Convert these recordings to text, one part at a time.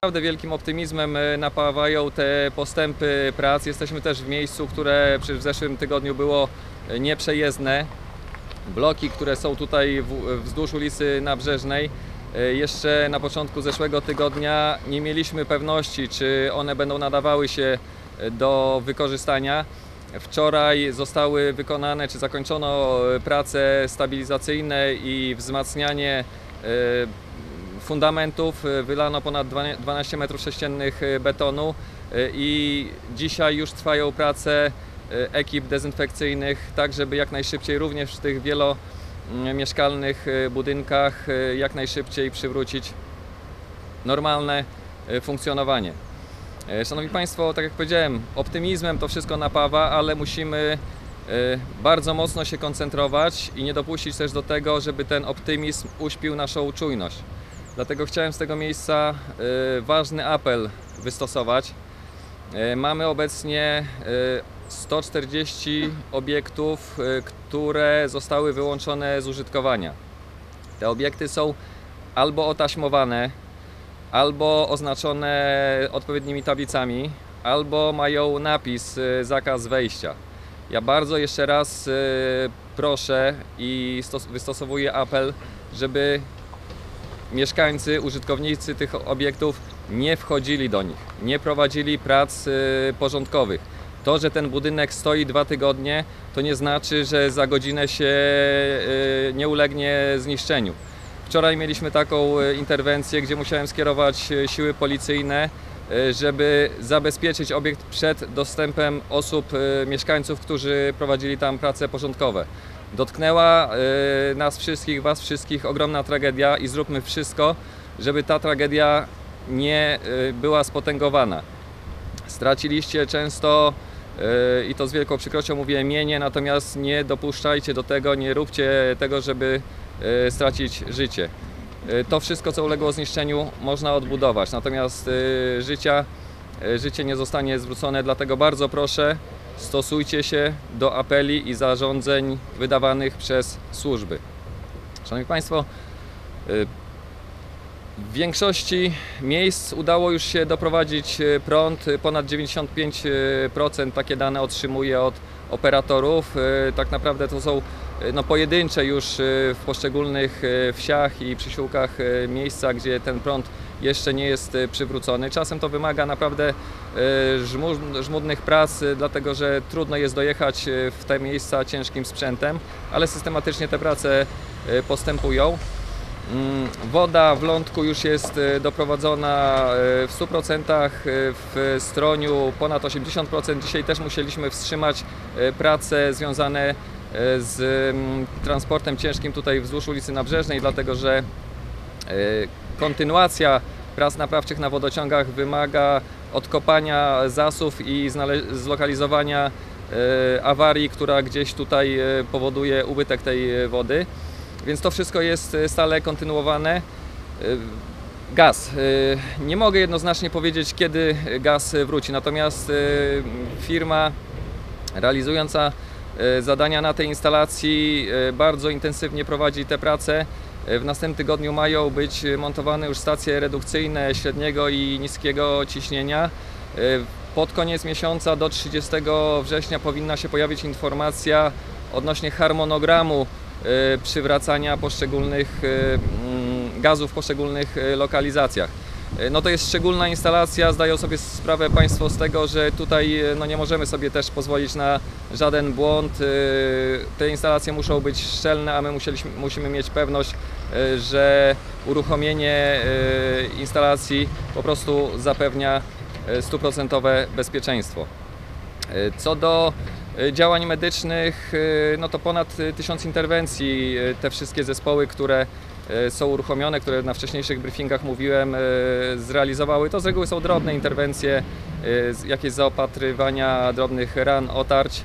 Naprawdę wielkim optymizmem napawają te postępy prac. Jesteśmy też w miejscu, które w zeszłym tygodniu było nieprzejezdne. Bloki, które są tutaj wzdłuż ulicy Nabrzeżnej, jeszcze na początku zeszłego tygodnia nie mieliśmy pewności, czy one będą nadawały się do wykorzystania. Wczoraj zostały wykonane, czy zakończono prace stabilizacyjne i wzmacnianie fundamentów. Wylano ponad 12 m3 betonu i dzisiaj już trwają prace ekip dezynfekcyjnych, tak żeby jak najszybciej również w tych wielomieszkalnych budynkach jak najszybciej przywrócić normalne funkcjonowanie. Szanowni Państwo, tak jak powiedziałem, optymizmem to wszystko napawa, ale musimy bardzo mocno się koncentrować i nie dopuścić też do tego, żeby ten optymizm uśpił naszą czujność. Dlatego chciałem z tego miejsca ważny apel wystosować. Mamy obecnie 140 obiektów, które zostały wyłączone z użytkowania. Te obiekty są albo otaśmowane, albo oznaczone odpowiednimi tablicami, albo mają napis zakaz wejścia. Ja bardzo jeszcze raz proszę i wystosowuję apel, żeby mieszkańcy, użytkownicy tych obiektów nie wchodzili do nich, nie prowadzili prac porządkowych. To, że ten budynek stoi 2 tygodnie, to nie znaczy, że za godzinę się nie ulegnie zniszczeniu. Wczoraj mieliśmy taką interwencję, gdzie musiałem skierować siły policyjne, żeby zabezpieczyć obiekt przed dostępem osób, mieszkańców, którzy prowadzili tam prace porządkowe. Dotknęła nas wszystkich, Was wszystkich ogromna tragedia i zróbmy wszystko, żeby ta tragedia nie była spotęgowana. Straciliście często, i to z wielką przykrością mówię, mienie, natomiast nie dopuszczajcie do tego, nie róbcie tego, żeby stracić życie. To wszystko, co uległo zniszczeniu, można odbudować, natomiast życie nie zostanie zwrócone, dlatego bardzo proszę, stosujcie się do apeli i zarządzeń wydawanych przez służby. Szanowni Państwo, w większości miejsc udało już się doprowadzić prąd, ponad 95% takie dane otrzymuję od operatorów. Tak naprawdę to są pojedyncze już w poszczególnych wsiach i przysiłkach miejsca, gdzie ten prąd jeszcze nie jest przywrócony. Czasem to wymaga naprawdę żmudnych prac, dlatego że trudno jest dojechać w te miejsca ciężkim sprzętem, ale systematycznie te prace postępują. Woda w Lądku już jest doprowadzona w 100%, w Stroniu ponad 80%. Dzisiaj też musieliśmy wstrzymać prace związane z transportem ciężkim tutaj wzdłuż ulicy Nabrzeżnej, dlatego że kontynuacja prac naprawczych na wodociągach wymaga odkopania zasów i zlokalizowania awarii, która gdzieś tutaj powoduje ubytek tej wody. Więc to wszystko jest stale kontynuowane. Gaz. Nie mogę jednoznacznie powiedzieć, kiedy gaz wróci, natomiast firma realizująca zadania na tej instalacji bardzo intensywnie prowadzi te prace. W następnym tygodniu mają być montowane już stacje redukcyjne średniego i niskiego ciśnienia. Pod koniec miesiąca do 30 września powinna się pojawić informacja odnośnie harmonogramu przywracania poszczególnych gazów w poszczególnych lokalizacjach. No to jest szczególna instalacja, zdają sobie sprawę Państwo z tego, że tutaj nie możemy sobie też pozwolić na żaden błąd. Te instalacje muszą być szczelne, a my musimy mieć pewność, że uruchomienie instalacji po prostu zapewnia 100% bezpieczeństwo. Co do działań medycznych, no to ponad 1000 interwencji, te wszystkie zespoły, które są uruchomione, które na wcześniejszych briefingach mówiłem, zrealizowały. To z reguły są drobne interwencje, jakieś zaopatrywania drobnych ran, otarć.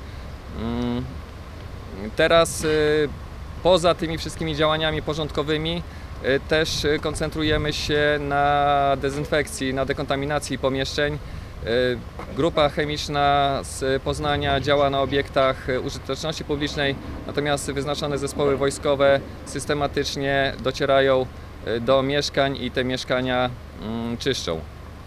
Teraz poza tymi wszystkimi działaniami porządkowymi też koncentrujemy się na dezynfekcji, na dekontaminacji pomieszczeń. Grupa chemiczna z Poznania działa na obiektach użyteczności publicznej, natomiast wyznaczone zespoły wojskowe systematycznie docierają do mieszkań i te mieszkania czyszczą.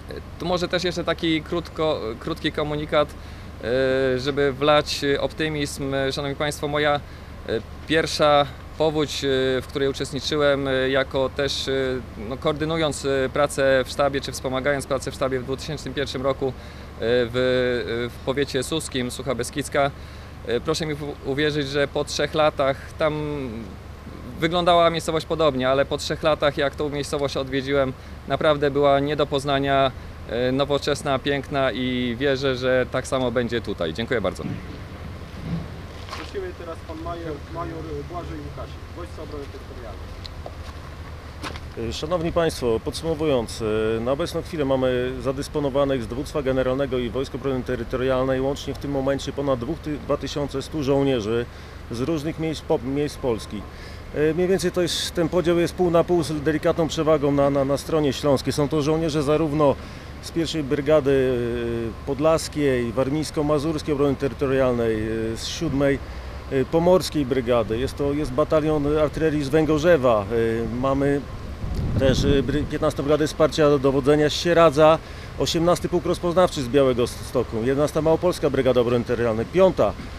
Tu może też jeszcze taki krótki komunikat, żeby wlać optymizm. Szanowni Państwo, moja pierwsza powódź, w której uczestniczyłem, jako też koordynując pracę w sztabie, czy wspomagając pracę w sztabie w 2001 roku w powiecie suskim, Sucha Beskidzka. Proszę mi uwierzyć, że po 3 latach, tam wyglądała miejscowość podobnie, ale po 3 latach, jak tą miejscowość odwiedziłem, naprawdę była nie do poznania, nowoczesna, piękna i wierzę, że tak samo będzie tutaj. Dziękuję bardzo. Prosimy teraz pan major Błażej Łukasik, Wojska Obrony Terytorialnej. Szanowni Państwo, podsumowując, na obecną chwilę mamy zadysponowanych z Dowództwa Generalnego i Wojsk Obrony Terytorialnej łącznie w tym momencie ponad 2100 żołnierzy z różnych miejsc Polski. Mniej więcej to jest, ten podział jest pół na pół z delikatną przewagą na stronie śląskiej. Są to żołnierze zarówno z pierwszej Brygady Podlaskiej, Warmińsko-Mazurskiej Obrony Terytorialnej, z 7. Pomorskiej Brygady. Jest batalion artylerii z Węgorzewa. Mamy też 15 Brygadę Wsparcia do Dowodzenia z Sieradza, 18 Pułk Rozpoznawczy z Białegostoku, 11 Małopolska Brygada Obrony Terytorialnej, 5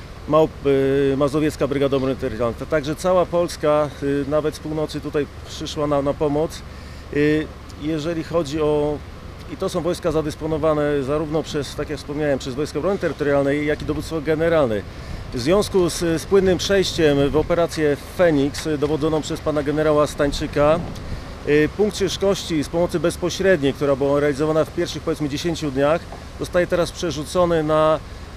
Mazowiecka Brygada Obrony Terytorialnej. Także cała Polska, nawet z północy tutaj przyszła na pomoc. Jeżeli chodzi o... I to są wojska zadysponowane zarówno przez, tak jak wspomniałem, przez Wojska Obrony Terytorialnej, jak i Dowództwo Generalne. W związku z płynnym przejściem w operację Feniks dowodzoną przez pana generała Stańczyka, punkt ciężkości z pomocy bezpośredniej, która była realizowana w pierwszych, powiedzmy, 10 dniach, zostaje teraz przerzucony na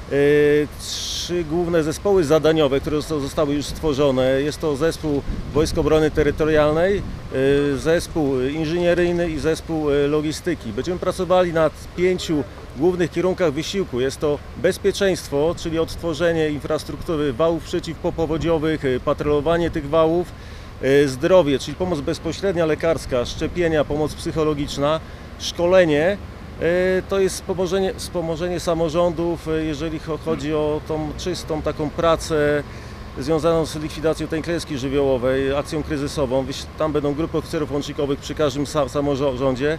3 główne zespoły zadaniowe, które zostały już stworzone. Jest to zespół Wojsk Obrony Terytorialnej, zespół inżynieryjny i zespół logistyki. Będziemy pracowali nad 5 głównych kierunkach wysiłku. Jest to bezpieczeństwo, czyli odtworzenie infrastruktury wałów przeciwpowodziowych, patrolowanie tych wałów, zdrowie, czyli pomoc bezpośrednia lekarska, szczepienia, pomoc psychologiczna, szkolenie. To jest wspomożenie samorządów, jeżeli chodzi o tą czystą taką pracę związaną z likwidacją tej klęski żywiołowej, akcją kryzysową. Tam będą grupy oficerów łącznikowych przy każdym samorządzie.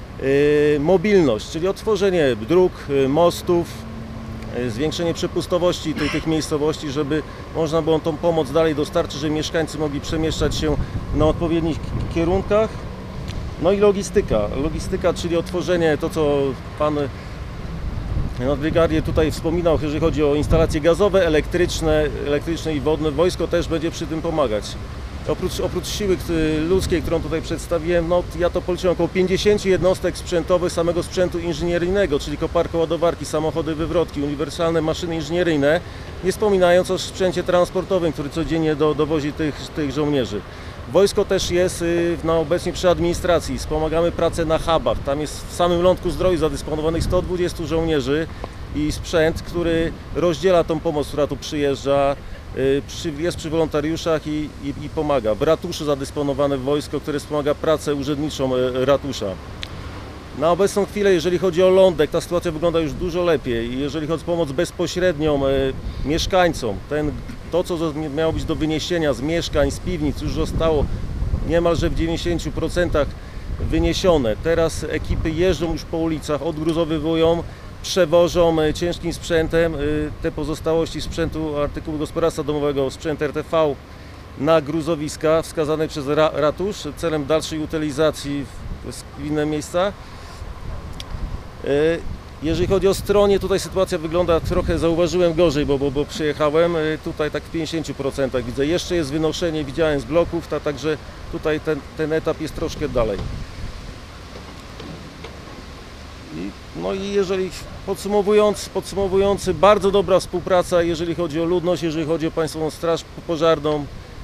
Mobilność, czyli odtworzenie dróg, mostów, zwiększenie przepustowości tych miejscowości, żeby można było tą pomoc dalej dostarczyć, żeby mieszkańcy mogli przemieszczać się na odpowiednich kierunkach. No i logistyka, czyli otworzenie, to co pan nadbrygadier tutaj wspominał, jeżeli chodzi o instalacje gazowe, elektryczne i wodne. Wojsko też będzie przy tym pomagać. Oprócz siły ludzkiej, którą tutaj przedstawiłem, no ja to policzyłem około 50 jednostek sprzętowych samego sprzętu inżynieryjnego, czyli koparko, ładowarki, samochody wywrotki, uniwersalne maszyny inżynieryjne, nie wspominając o sprzęcie transportowym, który codziennie dowozi tych żołnierzy. Wojsko też jest obecnie przy administracji, wspomagamy pracę na hubach. Tam jest w samym Lądku Zdroju zadysponowanych 120 żołnierzy i sprzęt, który rozdziela tą pomoc, która tu przyjeżdża, jest przy wolontariuszach i pomaga. W ratuszu zadysponowane wojsko, które wspomaga pracę urzędniczą ratusza. Na obecną chwilę, jeżeli chodzi o Lądek, ta sytuacja wygląda już dużo lepiej. Jeżeli chodzi o pomoc bezpośrednią mieszkańcom, to co miało być do wyniesienia z mieszkań, z piwnic, już zostało niemalże w 90% wyniesione. Teraz ekipy jeżdżą już po ulicach, odgruzowywują, przewożą ciężkim sprzętem te pozostałości sprzętu artykułu gospodarstwa domowego, sprzęt RTV na gruzowiska wskazane przez ratusz celem dalszej utylizacji w inne miejsca. Jeżeli chodzi o stronie, tutaj sytuacja wygląda trochę, zauważyłem, gorzej, bo przyjechałem, tutaj tak w 50% widzę. Jeszcze jest wynoszenie, widziałem z bloków, także tutaj ten etap jest troszkę dalej. No i jeżeli podsumowując, bardzo dobra współpraca, jeżeli chodzi o ludność, jeżeli chodzi o Państwową Straż Pożarną.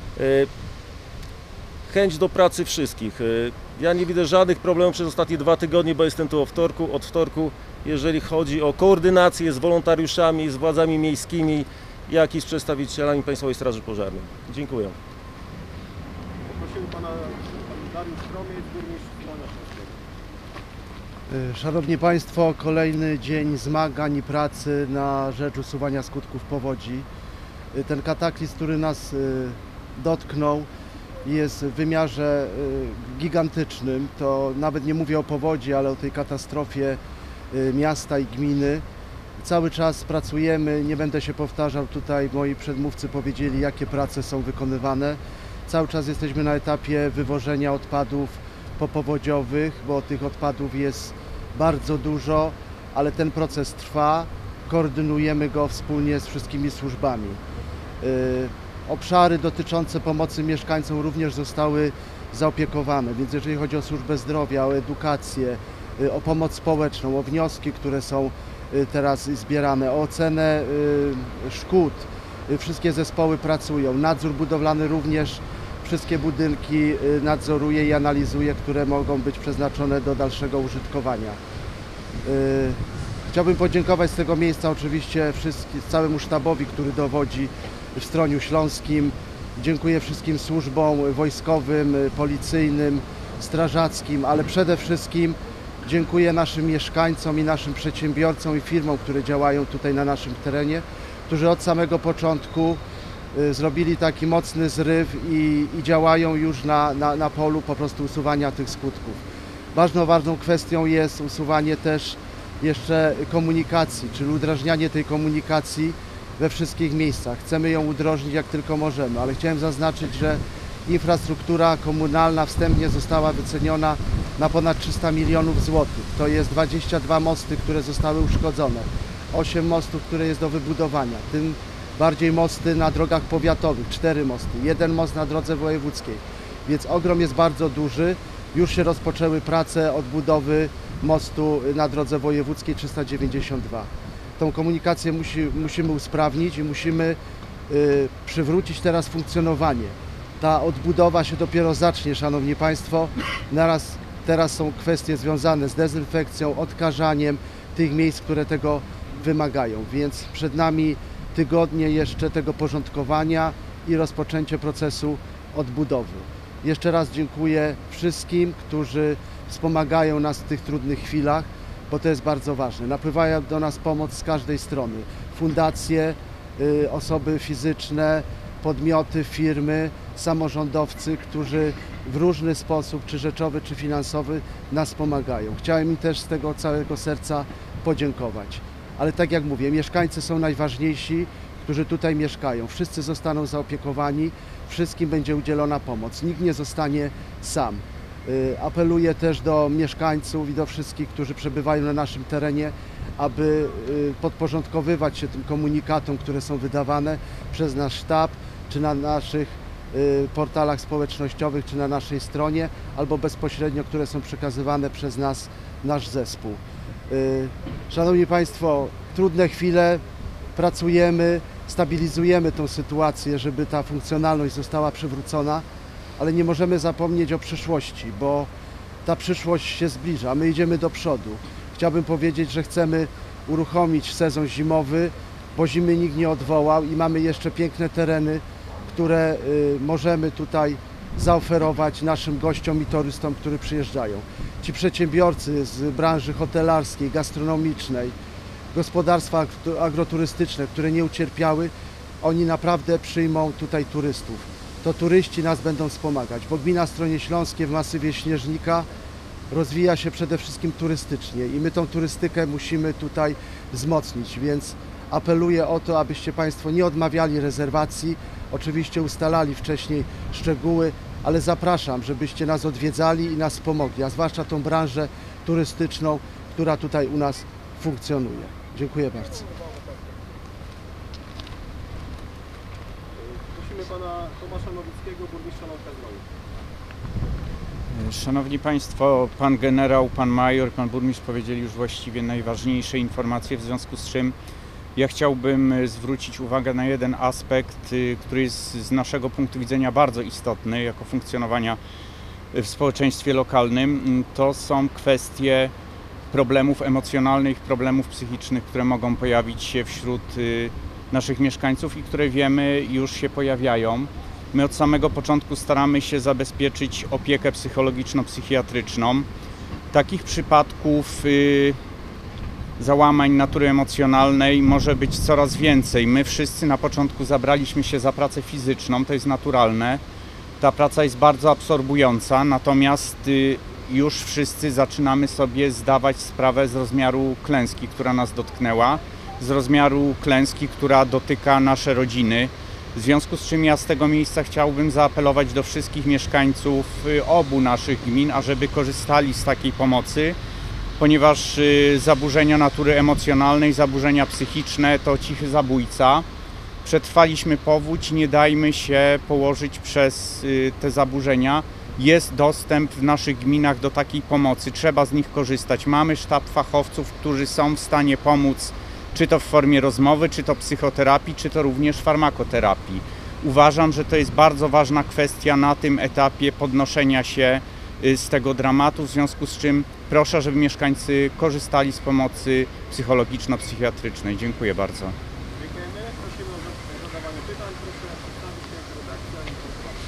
Chęć do pracy wszystkich. Ja nie widzę żadnych problemów przez ostatnie 2 tygodnie, bo jestem tu od wtorku, jeżeli chodzi o koordynację z wolontariuszami, z władzami miejskimi, jak i z przedstawicielami Państwowej Straży Pożarnej. Dziękuję. Poprosimy pana Dariusz Kromiec, burmistrz Stronia Śląskiego. Szanowni Państwo, kolejny dzień zmagań i pracy na rzecz usuwania skutków powodzi. Ten kataklizm, który nas dotknął, jest w wymiarze gigantycznym. To nawet nie mówię o powodzi, ale o tej katastrofie miasta i gminy. Cały czas pracujemy, nie będę się powtarzał, tutaj moi przedmówcy powiedzieli, jakie prace są wykonywane. Cały czas jesteśmy na etapie wywożenia odpadów popowodziowych, bo tych odpadów jest bardzo dużo, ale ten proces trwa, koordynujemy go wspólnie z wszystkimi służbami. Obszary dotyczące pomocy mieszkańcom również zostały zaopiekowane, więc jeżeli chodzi o służbę zdrowia, o edukację, o pomoc społeczną, o wnioski, które są teraz zbierane, o ocenę szkód, wszystkie zespoły pracują. Nadzór budowlany również wszystkie budynki nadzoruje i analizuje, które mogą być przeznaczone do dalszego użytkowania. Chciałbym podziękować z tego miejsca oczywiście całemu sztabowi, który dowodzi w Stroniu Śląskim. Dziękuję wszystkim służbom wojskowym, policyjnym, strażackim, ale przede wszystkim dziękuję naszym mieszkańcom i naszym przedsiębiorcom i firmom, które działają tutaj na naszym terenie, którzy od samego początku zrobili taki mocny zryw i działają już na polu po prostu usuwania tych skutków. Ważną kwestią jest usuwanie też jeszcze komunikacji, czyli udrażnianie tej komunikacji we wszystkich miejscach. Chcemy ją udrożnić jak tylko możemy, ale chciałem zaznaczyć, że infrastruktura komunalna wstępnie została wyceniona na ponad 300 milionów złotych. To jest 22 mosty, które zostały uszkodzone, 8 mostów, które jest do wybudowania, tym bardziej mosty na drogach powiatowych, 4 mosty, 1 most na drodze wojewódzkiej, więc ogrom jest bardzo duży. Już się rozpoczęły prace odbudowy mostu na drodze wojewódzkiej 392. Tą komunikację musimy usprawnić i musimy przywrócić teraz funkcjonowanie. Ta odbudowa się dopiero zacznie, Szanowni Państwo. Teraz są kwestie związane z dezynfekcją, odkażaniem tych miejsc, które tego wymagają, więc przed nami tygodnie jeszcze tego porządkowania i rozpoczęcie procesu odbudowy. Jeszcze raz dziękuję wszystkim, którzy wspomagają nas w tych trudnych chwilach, bo to jest bardzo ważne. Napływają do nas pomoc z każdej strony. Fundacje, osoby fizyczne, podmioty, firmy, samorządowcy, którzy w różny sposób, czy rzeczowy, czy finansowy, nas pomagają. Chciałem im też z tego całego serca podziękować. Ale tak jak mówię, mieszkańcy są najważniejsi, którzy tutaj mieszkają. Wszyscy zostaną zaopiekowani, wszystkim będzie udzielona pomoc. Nikt nie zostanie sam. Apeluję też do mieszkańców i do wszystkich, którzy przebywają na naszym terenie, aby podporządkowywać się tym komunikatom, które są wydawane przez nasz sztab, czy na naszych portalach społecznościowych, czy na naszej stronie, albo bezpośrednio, które są przekazywane przez nas, nasz zespół. Szanowni Państwo, trudne chwile, pracujemy, stabilizujemy tą sytuację, żeby ta funkcjonalność została przywrócona, ale nie możemy zapomnieć o przyszłości, bo ta przyszłość się zbliża, my idziemy do przodu. Chciałbym powiedzieć, że chcemy uruchomić sezon zimowy, bo zimy nikt nie odwołał i mamy jeszcze piękne tereny, które możemy tutaj zaoferować naszym gościom i turystom, którzy przyjeżdżają. Ci przedsiębiorcy z branży hotelarskiej, gastronomicznej, gospodarstwa agroturystyczne, które nie ucierpiały, oni naprawdę przyjmą tutaj turystów. To turyści nas będą wspomagać, bo gmina Stronie Śląskie w masywie Śnieżnika rozwija się przede wszystkim turystycznie i my tą turystykę musimy tutaj wzmocnić, więc apeluję o to, abyście Państwo nie odmawiali rezerwacji, oczywiście ustalali wcześniej szczegóły, ale zapraszam, żebyście nas odwiedzali i nas pomogli, a zwłaszcza tą branżę turystyczną, która tutaj u nas funkcjonuje. Dziękuję bardzo. Prosimy Pana Tomasza Nowickiego, burmistrza Nowka-Zdroju. Szanowni Państwo, Pan Generał, Pan Major, Pan Burmistrz powiedzieli już właściwie najważniejsze informacje, w związku z czym ja chciałbym zwrócić uwagę na jeden aspekt, który jest z naszego punktu widzenia bardzo istotny jako funkcjonowania w społeczeństwie lokalnym. To są kwestie problemów emocjonalnych, problemów psychicznych, które mogą pojawić się wśród naszych mieszkańców i które wiemy już się pojawiają. My od samego początku staramy się zabezpieczyć opiekę psychologiczno-psychiatryczną. Takich przypadków załamań natury emocjonalnej może być coraz więcej. My wszyscy na początku zabraliśmy się za pracę fizyczną, to jest naturalne. Ta praca jest bardzo absorbująca, natomiast już wszyscy zaczynamy sobie zdawać sprawę z rozmiaru klęski, która nas dotknęła, z rozmiaru klęski, która dotyka nasze rodziny. W związku z czym ja z tego miejsca chciałbym zaapelować do wszystkich mieszkańców obu naszych gmin, ażeby korzystali z takiej pomocy, ponieważ zaburzenia natury emocjonalnej, zaburzenia psychiczne to cichy zabójca. Przetrwaliśmy powódź, nie dajmy się położyć przez te zaburzenia. Jest dostęp w naszych gminach do takiej pomocy, trzeba z nich korzystać. Mamy sztab fachowców, którzy są w stanie pomóc, czy to w formie rozmowy, czy to psychoterapii, czy to również farmakoterapii. Uważam, że to jest bardzo ważna kwestia na tym etapie podnoszenia się z tego dramatu, w związku z czym proszę, żeby mieszkańcy korzystali z pomocy psychologiczno-psychiatrycznej. Dziękuję bardzo. Dziękujemy. Prosimy o zadawanie pytań. Proszę przedstawić się jako redakcja i informować.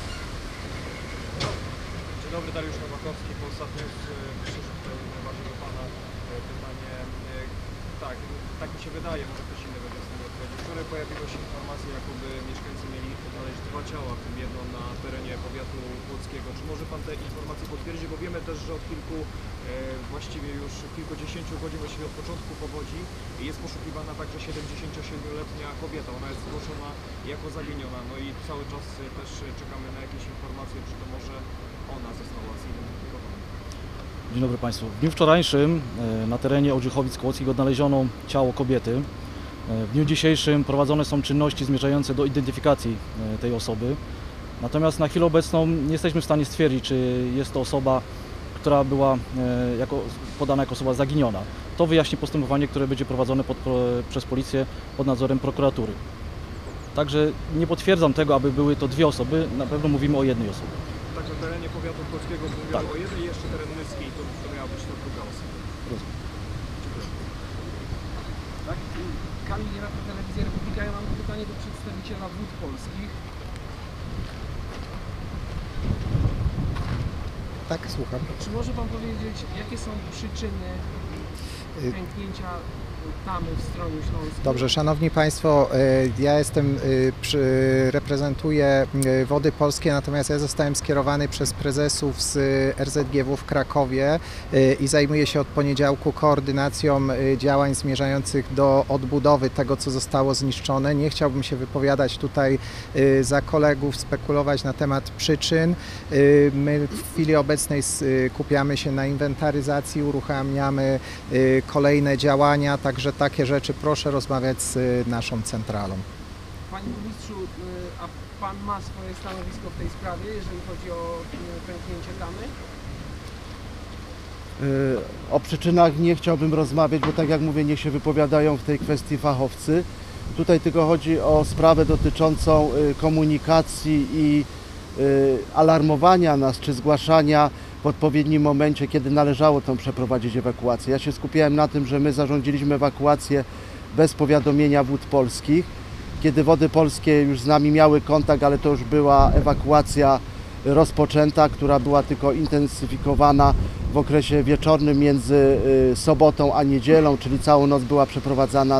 Dzień dobry, Dariusz Nowakowski, Polsat News. Myślę, że tutaj najbardziej do Pana pytanie. Tak mi się wydaje, może ktoś inny będzie z tym odpowiedzieć. Wczoraj pojawiła się informacja, jakoby mieszkańcy mieli odnaleźć 2 ciała, w tym jedno na terenie powiatu łódzkiego. Czy może Pan te informacje potwierdzić? Bo wiemy też, że od właściwie już kilkudziesięciu godzin, właściwie od początku powodzi, jest poszukiwana także 77-letnia kobieta. Ona jest zgłoszona jako zaginiona. No i cały czas też czekamy na jakieś informacje, czy to może ona została zidentyfikowana. Dzień dobry Państwu. W dniu wczorajszym na terenie Ołdrzychowic Kołockich odnaleziono ciało kobiety. W dniu dzisiejszym prowadzone są czynności zmierzające do identyfikacji tej osoby. Natomiast na chwilę obecną nie jesteśmy w stanie stwierdzić, czy jest to osoba, która była podana jako osoba zaginiona. To wyjaśni postępowanie, które będzie prowadzone przez policję pod nadzorem prokuratury. Także nie potwierdzam tego, aby były to 2 osoby, na pewno mówimy o jednej osobie. Tak, na terenie powiatu polskiego mówiono Tak. o jednej, jeszcze teren Nyskiej, to miała być ta druga osoba. Rozumiem. Tak? Kamil Jerafa, Telewizja Republika. Ja mam pytanie do przedstawiciela Wód Polskich. Tak, słucham. Czy może Pan powiedzieć, jakie są przyczyny pęknięcia tamy w Stroniu Śląskim? Dobrze, Szanowni Państwo, ja reprezentuję Wody Polskie, natomiast ja zostałem skierowany przez prezesów z RZGW w Krakowie i zajmuję się od poniedziałku koordynacją działań zmierzających do odbudowy tego, co zostało zniszczone. Nie chciałbym się wypowiadać tutaj za kolegów, spekulować na temat przyczyn. My w chwili obecnej skupiamy się na inwentaryzacji, uruchamiamy kolejne działania, także takie rzeczy proszę rozmawiać z naszą centralą. Panie Burmistrzu, a Pan ma swoje stanowisko w tej sprawie, jeżeli chodzi o pęknięcie tamy? O przyczynach nie chciałbym rozmawiać, bo tak jak mówię, niech się wypowiadają w tej kwestii fachowcy. Tutaj tylko chodzi o sprawę dotyczącą komunikacji i alarmowania nas, czy zgłaszania w odpowiednim momencie, kiedy należało tą przeprowadzić ewakuację. Ja się skupiałem na tym, że my zarządziliśmy ewakuację bez powiadomienia Wód Polskich. Kiedy Wody Polskie już z nami miały kontakt, ale to już była ewakuacja rozpoczęta, która była tylko intensyfikowana w okresie wieczornym między sobotą a niedzielą, czyli całą noc była przeprowadzana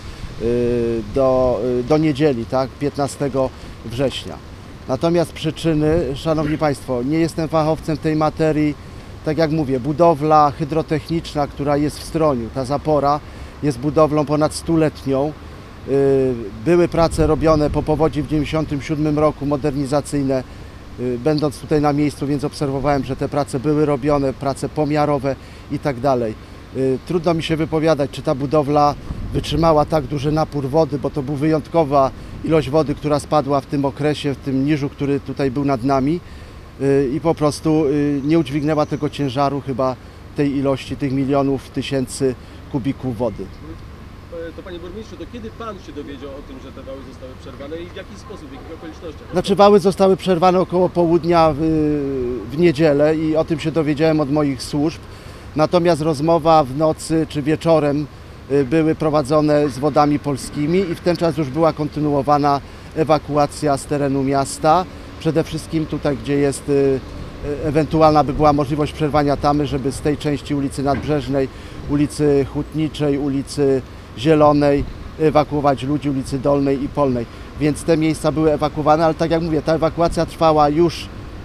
do niedzieli, tak, 15 września. Natomiast przyczyny, Szanowni Państwo, nie jestem fachowcem tej materii. Tak jak mówię, budowla hydrotechniczna, która jest w Stroniu, ta zapora, jest budowlą ponad 100-letnią. Były prace robione po powodzi w 1997 roku, modernizacyjne. Będąc tutaj na miejscu, więc obserwowałem, że te prace były robione, prace pomiarowe i tak dalej. Trudno mi się wypowiadać, czy ta budowla wytrzymała tak duży napór wody, bo to była wyjątkowa ilość wody, która spadła w tym okresie, w tym niżu, który tutaj był nad nami i po prostu nie udźwignęła tego ciężaru chyba tej ilości, tych milionów, tysięcy kubików wody. To Panie Burmistrzu, to kiedy Pan się dowiedział o tym, że te wały zostały przerwane i w jaki sposób, w jakich okolicznościach? Znaczy wały zostały przerwane około południa w niedzielę i o tym się dowiedziałem od moich służb. Natomiast rozmowa w nocy czy wieczorem były prowadzone z Wodami Polskimi i w ten czas już była kontynuowana ewakuacja z terenu miasta. Przede wszystkim tutaj, gdzie jest ewentualna by była możliwość przerwania tamy, żeby z tej części ulicy Nadbrzeżnej, ulicy Hutniczej, ulicy Zielonej ewakuować ludzi, ulicy Dolnej i Polnej. Więc te miejsca były ewakuowane, ale tak jak mówię, ta ewakuacja trwała już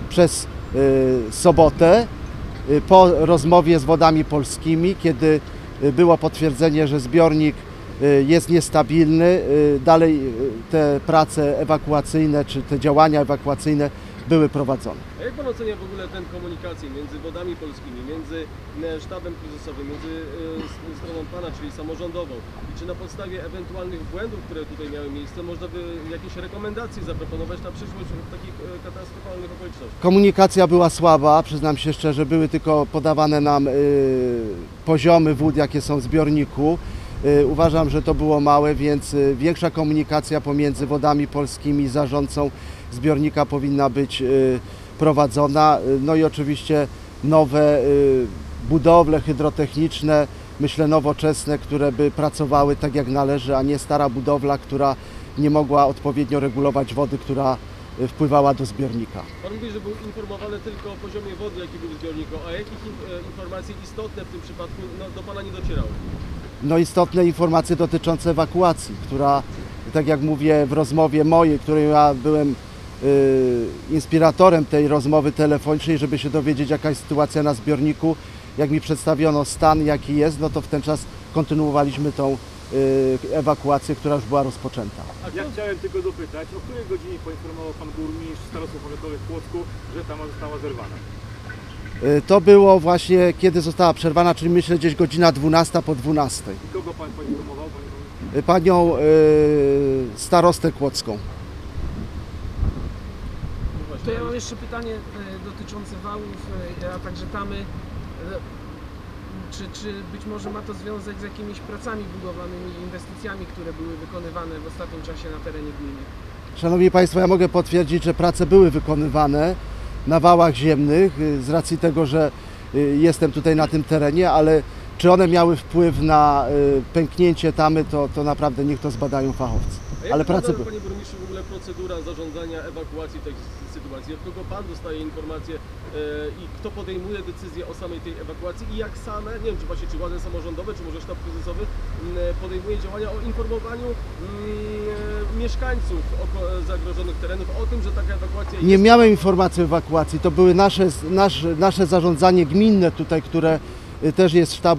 przez sobotę po rozmowie z Wodami Polskimi, kiedy było potwierdzenie, że zbiornik jest niestabilny, dalej te prace ewakuacyjne czy te działania ewakuacyjne były prowadzone. A jak Pan ocenia w ogóle ten komunikacji między Wodami Polskimi, między sztabem kryzysowym, między stroną Pana, czyli samorządową? I czy na podstawie ewentualnych błędów, które tutaj miały miejsce, można by jakieś rekomendacje zaproponować na przyszłość w takich katastrofalnych okolicznościach? Komunikacja była słaba, przyznam się szczerze, były tylko podawane nam poziomy wód, jakie są w zbiorniku. Uważam, że to było małe, więc większa komunikacja pomiędzy Wodami Polskimi i zarządcą zbiornika powinna być prowadzona. No i oczywiście nowe budowle hydrotechniczne, myślę nowoczesne, które by pracowały tak jak należy, a nie stara budowla, która nie mogła odpowiednio regulować wody, która wpływała do zbiornika. Pan mówi, że był informowany tylko o poziomie wody, jaki był w zbiorniku, a jakich informacji istotne w tym przypadku do Pana nie docierały? No istotne informacje dotyczące ewakuacji, która, tak jak mówię w rozmowie mojej, której ja byłem inspiratorem tej rozmowy telefonicznej, żeby się dowiedzieć, jaka jest sytuacja na zbiorniku, jak mi przedstawiono stan, jaki jest, no to w ten czas kontynuowaliśmy tą ewakuację, która już była rozpoczęta. Ja chciałem tylko dopytać, o której godzinie poinformował Pan burmistrz starostwa powiatowych w Płocku, że tama została zerwana? To było właśnie, kiedy została przerwana, czyli myślę gdzieś godzina 12 po 12. I kogo Pan poinformował? Panią starostę kłodzką. To ja mam jeszcze pytanie dotyczące wałów, a także tamy. Czy być może ma to związek z jakimiś pracami budowlanymi, inwestycjami, które były wykonywane w ostatnim czasie na terenie gminy? Szanowni Państwo, ja mogę potwierdzić, że prace były wykonywane na wałach ziemnych z racji tego, że jestem tutaj na tym terenie, ale czy one miały wpływ na pęknięcie tamy, to naprawdę niech to zbadają fachowcy. Ale prace były. Panie burmistrzu, w ogóle procedura zarządzania ewakuacji tej sytuacji? Od kogo Pan dostaje informacje i kto podejmuje decyzję o samej tej ewakuacji i jak same, nie wiem, czy właśnie czy władze samorządowe, czy może sztab kryzysowy podejmuje działania o informowaniu mieszkańców zagrożonych terenów o tym, że taka ewakuacja jest? Nie miałem informacji o ewakuacji, to były nasze zarządzanie gminne tutaj, które też jest sztab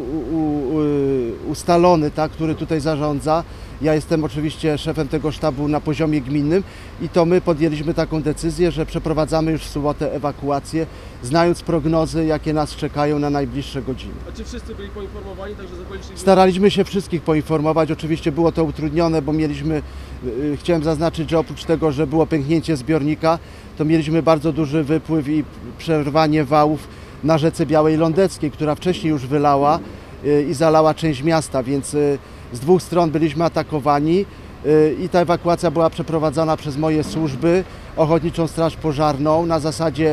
ustalony, tak, który tutaj zarządza. Ja jestem oczywiście szefem tego sztabu na poziomie gminnym i to my podjęliśmy taką decyzję, że przeprowadzamy już w sobotę ewakuację, znając prognozy, jakie nas czekają na najbliższe godziny. A czy wszyscy byli poinformowani, także zabraliście? Staraliśmy się wszystkich poinformować, oczywiście było to utrudnione, bo mieliśmy, chciałem zaznaczyć, że oprócz tego, że było pęknięcie zbiornika, to mieliśmy bardzo duży wypływ i przerwanie wałów na rzece Białej Lądeckiej, która wcześniej już wylała i zalała część miasta, więc z dwóch stron byliśmy atakowani i ta ewakuacja była przeprowadzana przez moje służby, Ochotniczą Straż Pożarną na zasadzie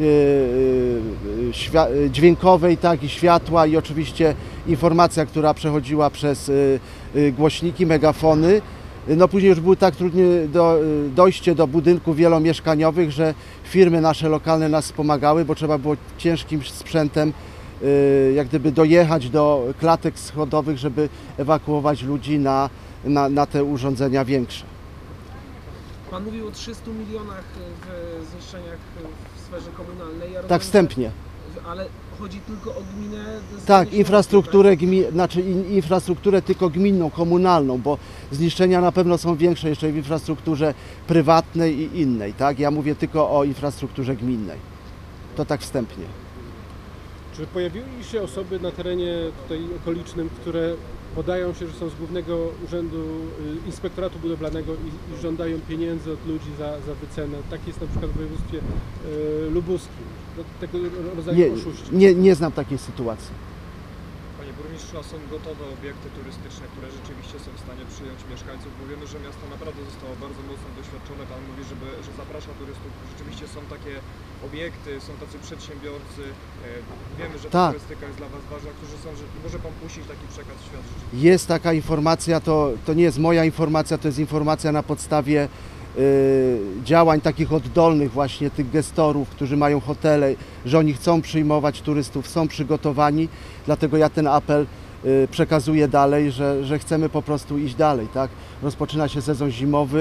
dźwiękowej, tak, i światła i oczywiście informacja, która przechodziła przez głośniki, megafony. No później już było tak trudne dojście do budynków wielomieszkaniowych, że firmy nasze lokalne nas wspomagały, bo trzeba było ciężkim sprzętem jak gdyby dojechać do klatek schodowych, żeby ewakuować ludzi na te urządzenia większe. Pan mówił o 300 milionach w zniszczeniach w sferze komunalnej. Ja Tak rozumiem, wstępnie. Ale chodzi tylko o gminę? Tak, infrastrukturę tylko gminną, komunalną, bo zniszczenia na pewno są większe jeszcze w infrastrukturze prywatnej i innej. Tak? Ja mówię tylko o infrastrukturze gminnej. To tak wstępnie. Czy pojawiły się osoby na terenie tutaj okolicznym, które podają się, że są z Głównego Urzędu Inspektoratu Budowlanego i żądają pieniędzy od ludzi za wycenę? Tak jest na przykład w województwie lubuskim. Tego rodzaju oszuści. Nie znam takiej sytuacji. Panie burmistrzu, a są gotowe obiekty turystyczne, które rzeczywiście są w stanie przyjąć mieszkańców, bo wiemy, że miasto naprawdę zostało bardzo mocno doświadczone. Pan mówi, że zaprasza turystów. Rzeczywiście są takie obiekty, są tacy przedsiębiorcy. Wiemy, że ta turystyka jest dla Was ważna, którzy są, że może Pan puścić taki przekaz w świat rzeczywiście. Jest taka informacja, to nie jest moja informacja, to jest informacja na podstawie działań takich oddolnych właśnie tych gestorów, którzy mają hotele, że oni chcą przyjmować turystów, są przygotowani, dlatego ja ten apel przekazuję dalej, że chcemy po prostu iść dalej, tak? Rozpoczyna się sezon zimowy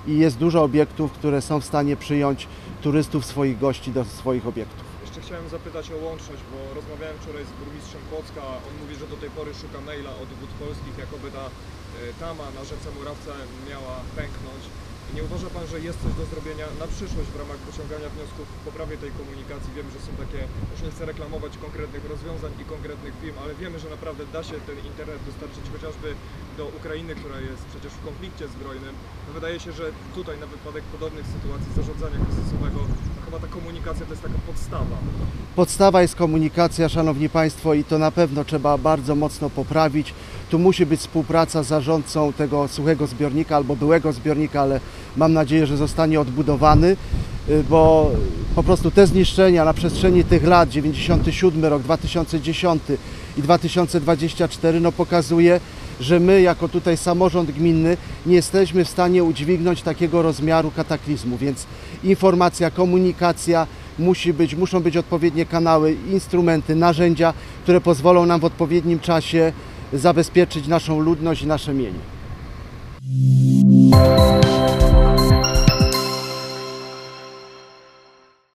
i jest dużo obiektów, które są w stanie przyjąć turystów, swoich gości do swoich obiektów. Jeszcze chciałem zapytać o łączność, bo rozmawiałem wczoraj z burmistrzem Kłodzka. On mówi, że do tej pory szuka maila od Wód Polskich, jakoby ta tama na rzece Murawca miała pęknąć. Nie uważa Pan, że jest coś do zrobienia na przyszłość w ramach pociągania wniosków w poprawie tej komunikacji? Wiem, że są takie, już nie chcę reklamować konkretnych rozwiązań i konkretnych firm, ale wiemy, że naprawdę da się ten internet dostarczyć chociażby do Ukrainy, która jest przecież w konflikcie zbrojnym. No wydaje się, że tutaj na wypadek podobnych sytuacji zarządzania kryzysowego chyba ta komunikacja to jest taka podstawa. Podstawa jest komunikacja, Szanowni Państwo, i to na pewno trzeba bardzo mocno poprawić. Tu musi być współpraca z zarządcą tego suchego zbiornika albo byłego zbiornika, ale mam nadzieję, że zostanie odbudowany, bo po prostu te zniszczenia na przestrzeni tych lat, 97 rok, 2010 i 2024, no pokazuje, że my jako tutaj samorząd gminny nie jesteśmy w stanie udźwignąć takiego rozmiaru kataklizmu, więc informacja, komunikacja muszą być odpowiednie kanały, instrumenty, narzędzia, które pozwolą nam w odpowiednim czasie zabezpieczyć naszą ludność i nasze mienie.